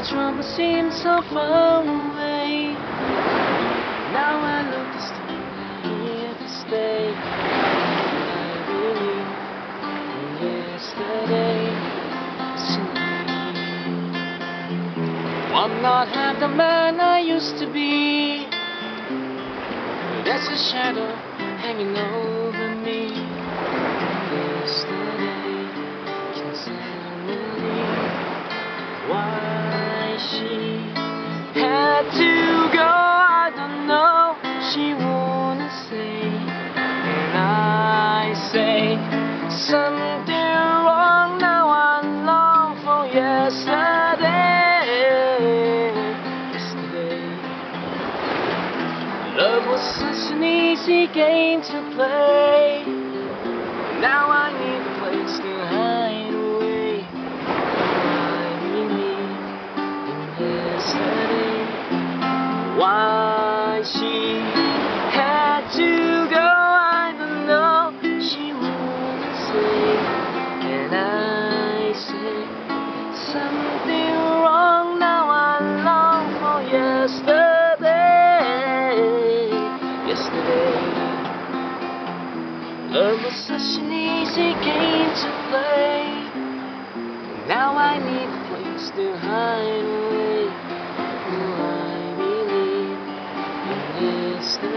My trouble seems so far away. Now I look still here to stay. I believe in yesterday. I'm not half the man I used to be. There's a shadow hanging over me. Yesterday can suddenly why she had to go, I don't know. She wanna say, and I say something wrong. Now I long for yesterday. Love was such an easy game to play. Now I need a place to hide away. I believe in yesterday. Why she had to go, I don't know. She wouldn't say, and I say something wrong. Now I long for yesterday. Love was such an easy game to play. Now I need a place to hide away. Oh, I believe in yesterday.